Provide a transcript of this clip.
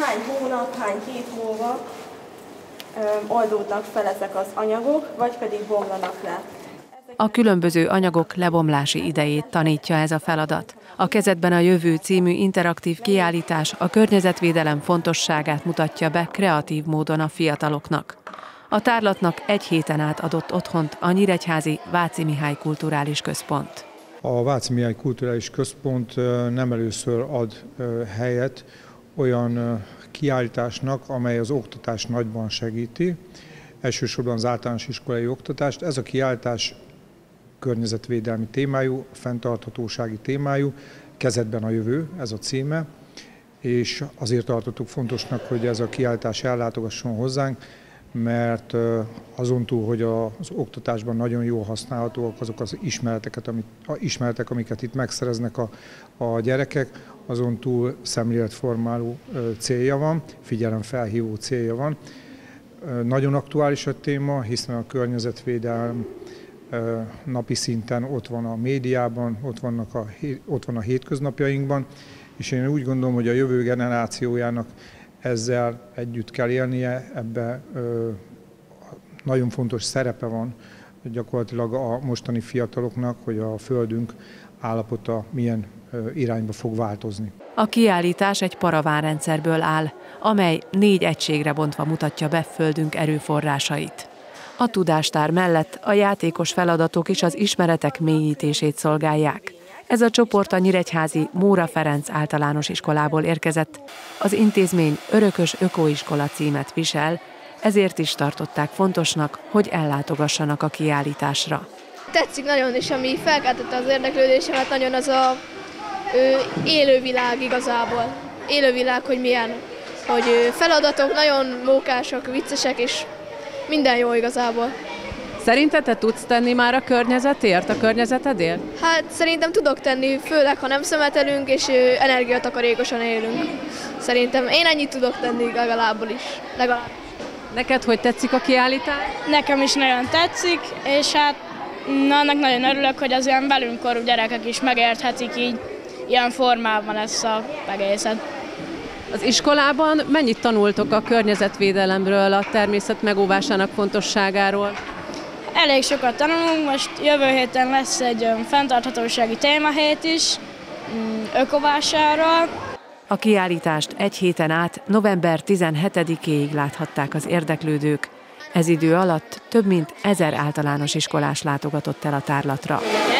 hány hónap, hány hét múlva oldódnak fel ezek az anyagok, vagy pedig bomlanak le. A különböző anyagok lebomlási idejét tanítja ez a feladat. A Kezedben a jövő című interaktív kiállítás a környezetvédelem fontosságát mutatja be kreatív módon a fiataloknak. A tárlatnak egy héten át adott otthont a nyíregyházi Váci Mihály Kulturális Központ. A Váci Mihály Kulturális Központ nem először ad helyet olyan kiállításnak, amely az oktatást nagyban segíti, elsősorban az általános iskolai oktatást. Ez a kiállítás környezetvédelmi témájú, fenntarthatósági témájú, Kezedben a jövő, ez a címe, és azért tartottuk fontosnak, hogy ez a kiállítás ellátogasson hozzánk, mert azon túl, hogy az oktatásban nagyon jól használhatóak azok az ismeretek, amiket itt megszereznek a gyerekek, azon túl szemléletformáló célja van, figyelemfelhívó célja van. Nagyon aktuális a téma, hiszen a környezetvédelem napi szinten ott van a médiában, ott van a hétköznapjainkban, és én úgy gondolom, hogy a jövő generációjának ezzel együtt kell élnie, ebben nagyon fontos szerepe van gyakorlatilag a mostani fiataloknak, hogy a földünk állapota milyen irányba fog változni. A kiállítás egy paravánrendszerből áll, amely 4 egységre bontva mutatja be földünk erőforrásait. A tudástár mellett a játékos feladatok is az ismeretek mélyítését szolgálják. Ez a csoport a nyíregyházi Móra Ferenc általános iskolából érkezett. Az intézmény Örökös Ökoiskola címet visel, ezért is tartották fontosnak, hogy ellátogassanak a kiállításra. Tetszik nagyon, és ami felkeltette az érdeklődésemet, nagyon az a élővilág igazából. Élővilág, hogy milyen, hogy feladatok nagyon mókásak, viccesek, és minden jó igazából. Szerinted te tudsz tenni már a környezetért, a környezetedért? Hát szerintem tudok tenni, főleg ha nem szemetelünk és energiatakarékosan élünk. Szerintem én ennyit tudok tenni legalább. Neked hogy tetszik a kiállítás? Nekem is nagyon tetszik, és hát annak nagyon örülök, hogy az ilyen velünkorú gyerekek is megérthetik így ilyen formában ezt az egészet. Az iskolában mennyit tanultok a környezetvédelemről, a természet megóvásának fontosságáról? Elég sokat tanulunk, most jövő héten lesz egy fenntarthatósági témahét is, ökovásárral. A kiállítást egy héten át november 17-éig láthatták az érdeklődők. Ez idő alatt több mint 1000 általános iskolás látogatott el a tárlatra.